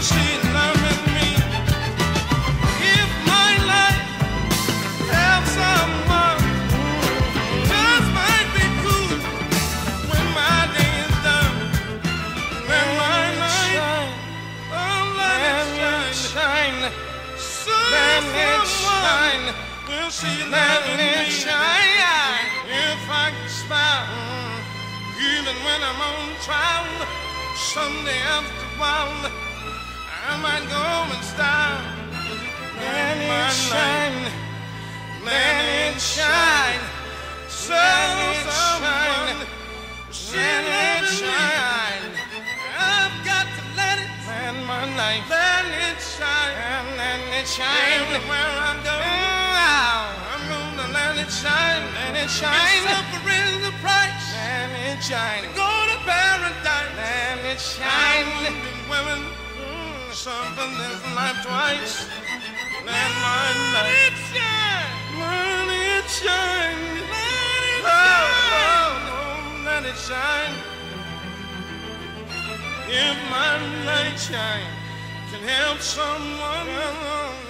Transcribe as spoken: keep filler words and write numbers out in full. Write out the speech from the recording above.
she's loving me. If my life helps someone, just might be cool when my day is done. When my light, oh, let it shine. So someone will see loving me. If I can smile, even when I'm on trial, someday after a while, I might go and style. Let it shine, let it shine, so someone, let it shine. I've got to let it, let my light, let it shine, let it shine. Everywhere I go, I'm gonna let it shine, let it shine. Suffering the price, let it shine. Go to paradise, let it shine. Women, mm, something this life twice. Let my light shine, let it shine, let it shine. Oh, oh, oh, let it shine. If my light shine can help someone,